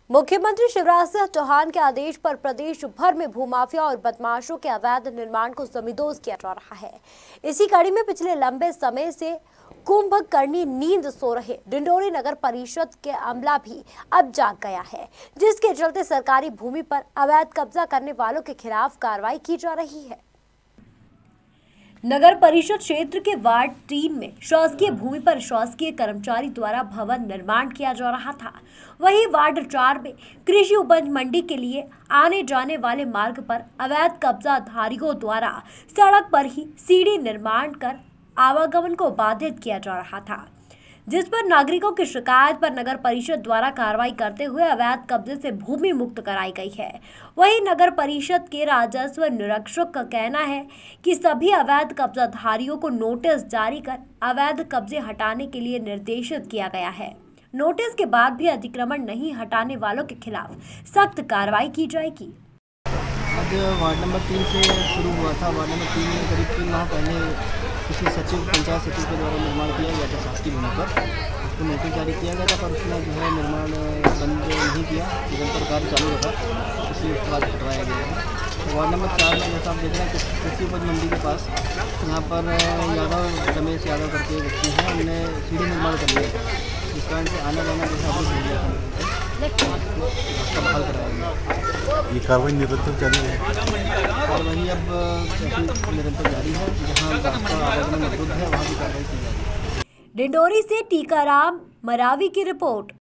मुख्यमंत्री शिवराज सिंह चौहान के आदेश पर प्रदेश भर में भूमाफिया और बदमाशों के अवैध निर्माण को जमींदोज किया जा रहा है। इसी कड़ी में पिछले लंबे समय से कुंभकर्णी नींद सो रहे डिंडोरी नगर परिषद के अमला भी अब जाग गया है, जिसके चलते सरकारी भूमि पर अवैध कब्जा करने वालों के खिलाफ कार्रवाई की जा रही है। नगर परिषद क्षेत्र के वार्ड 3 में शासकीय भूमि पर शासकीय कर्मचारी द्वारा भवन निर्माण किया जा रहा था। वहीं वार्ड 4 में कृषि उपज मंडी के लिए आने जाने वाले मार्ग पर अवैध कब्जाधारियों द्वारा सड़क पर ही सीढ़ी निर्माण कर आवागमन को बाधित किया जा रहा था, जिस पर नागरिकों की शिकायत पर नगर परिषद द्वारा कार्रवाई करते हुए अवैध कब्जे से भूमि मुक्त कराई गई है। वहीं नगर परिषद के राजस्व निरीक्षक का कहना है कि सभी अवैध कब्जाधारियों को नोटिस जारी कर अवैध कब्जे हटाने के लिए निर्देशित किया गया है। नोटिस के बाद भी अतिक्रमण नहीं हटाने वालों के खिलाफ सख्त कार्रवाई की जाएगी। आज वार्ड नंबर 3 से शुरू हुआ था। वार्ड नंबर 3 में करीब 3 माह पहले किसी सचिव पंचायत सचिव के द्वारा निर्माण किया गया था शासकीय भूमि पर। उसको नोटिस जारी किया गया था, पर उसने जो है निर्माण बंद नहीं किया, निरंतर कार्य चालू रखा, इसलिए उसके बाद हटवाया गया है। वार्ड नंबर 4 में जैसा आप देख रहे हैं कृषि उपज मंडी के पास यहाँ पर रमेश यादव करके व्यक्ति हैं, उन्होंने सीढ़ी निर्माण कर लिया, जिस कारण से आना जाना जैसा अवरुद्ध हो गया था, उसका बहाल कराया गया। ये कार्रवाई निरंतर जारी है। कार्रवाई अब निरंतर जारी है, जहाँ रास्ता आवागमन अवरुद्ध है वहाँ भी कार्रवाई की जा रही है। डिंडोरी से टीकाराम मरावी की रिपोर्ट।